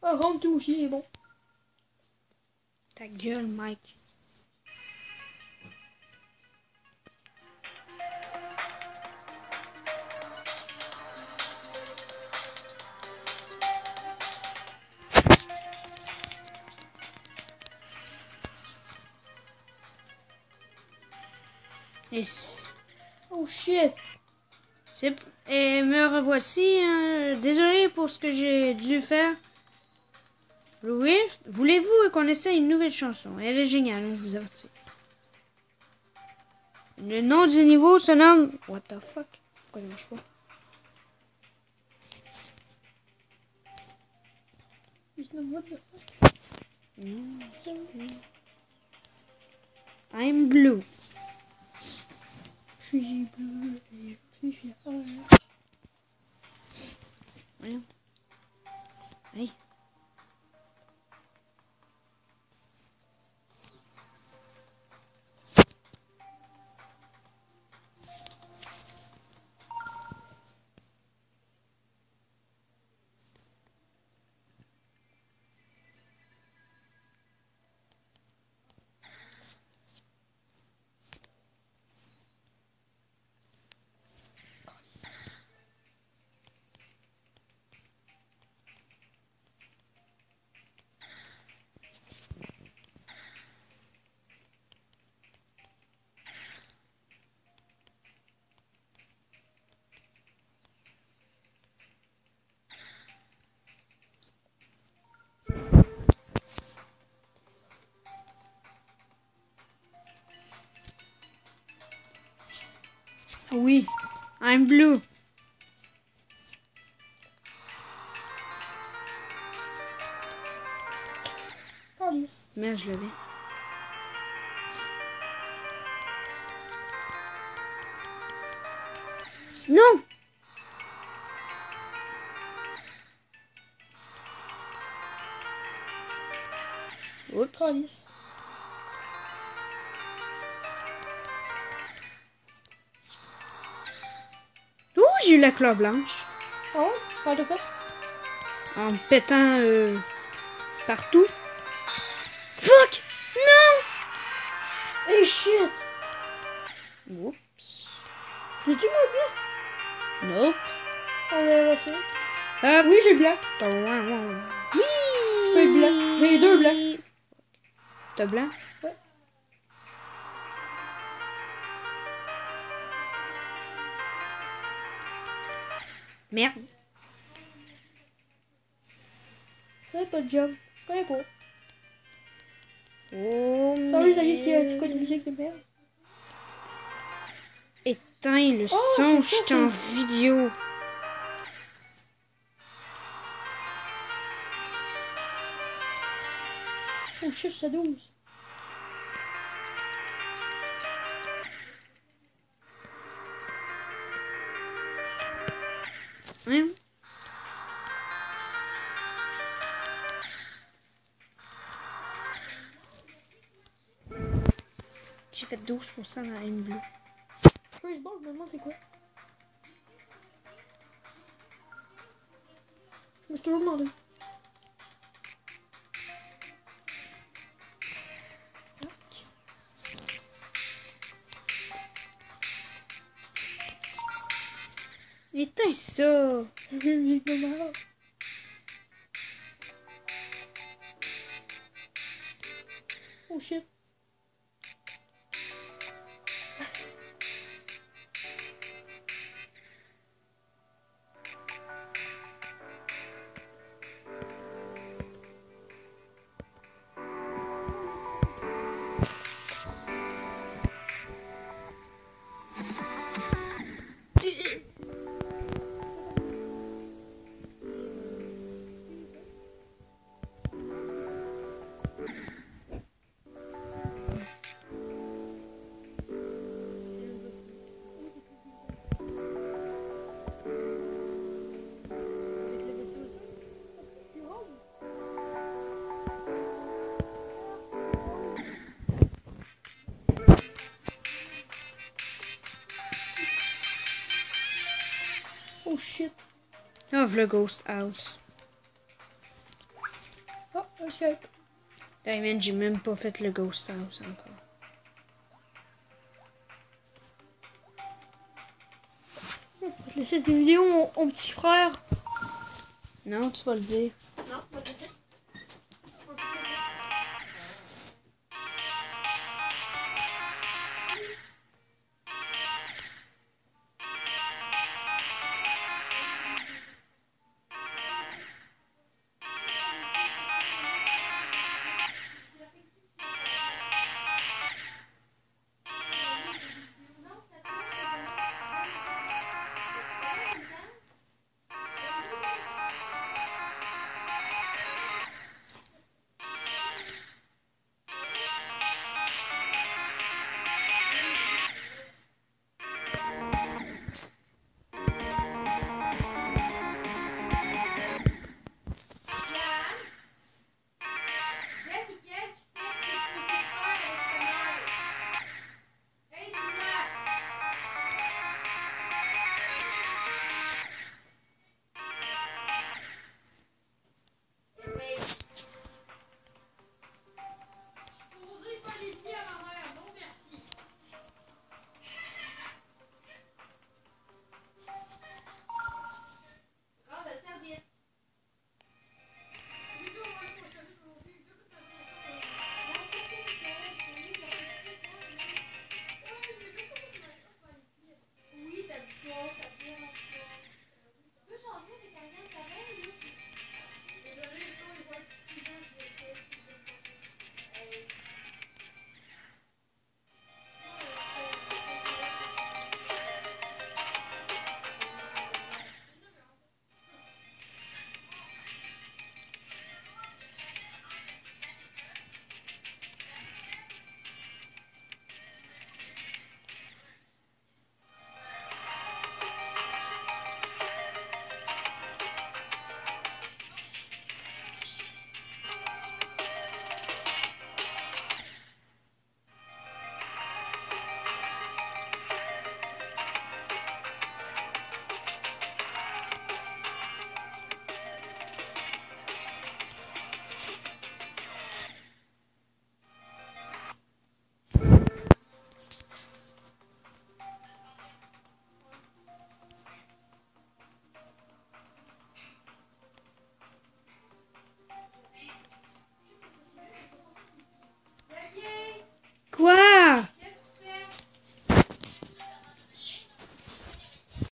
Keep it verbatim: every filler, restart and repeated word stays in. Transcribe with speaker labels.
Speaker 1: Ah, rentre tout aussi, il est bon.
Speaker 2: Ta gueule, Mike. Et
Speaker 1: oh shit.
Speaker 2: Et me revoici. Hein. Désolé pour ce que j'ai dû faire. Oui, voulez-vous qu'on essaie une nouvelle chanson? Elle est géniale, hein, je vous avertis. Le nom du niveau se nomme... What the fuck? Pourquoi ça marche pas? I'm blue.
Speaker 1: Je suis bleu et je suis fier.
Speaker 2: Rien. Hey. Oui, I'm blue.
Speaker 1: Police.
Speaker 2: Merde, je l'avais. Non! Oups.
Speaker 1: Police.
Speaker 2: Ouh, j'ai eu la couleur blanche.
Speaker 1: Ah ouais? Comment t'as fait?
Speaker 2: En me pétant euh, partout. Fuck! Non!
Speaker 1: Hey shit!
Speaker 2: Oups.
Speaker 1: Je l'ai-tu moi
Speaker 2: Nope.
Speaker 1: blanc? On va essayer.
Speaker 2: Ah
Speaker 1: Oui, j'ai blanc.
Speaker 2: oui!
Speaker 1: Je peux être blanc. J'ai deux blancs.
Speaker 2: T'as blanc?
Speaker 1: Ouais.
Speaker 2: Merde.
Speaker 1: Ça pas de job. Je connais pas.
Speaker 2: Oh,
Speaker 1: Sorry, ça dit c'est quoi de musique de merde?
Speaker 2: éteins le
Speaker 1: Oh,
Speaker 2: son,
Speaker 1: c'est
Speaker 2: je
Speaker 1: ça,
Speaker 2: suis en
Speaker 1: c'est-
Speaker 2: vidéo.
Speaker 1: Oh shit, ça douze.
Speaker 2: Hein? J'ai fait douze pour cent dans la ligne bleue.
Speaker 1: First ball, je me demande c'est quoi. Je me suis toujours demandé.
Speaker 2: Éteins ça.
Speaker 1: J'ai une musique de merde. Oh shit. Oh shit.
Speaker 2: Oh, le Ghost House.
Speaker 1: Ok.
Speaker 2: Hey man, j'ai même pas fait le Ghost House encore.
Speaker 1: On va te laisser cette vidéo, mon, mon petit frère.
Speaker 2: Non, tu vas le dire.
Speaker 1: Non, pas de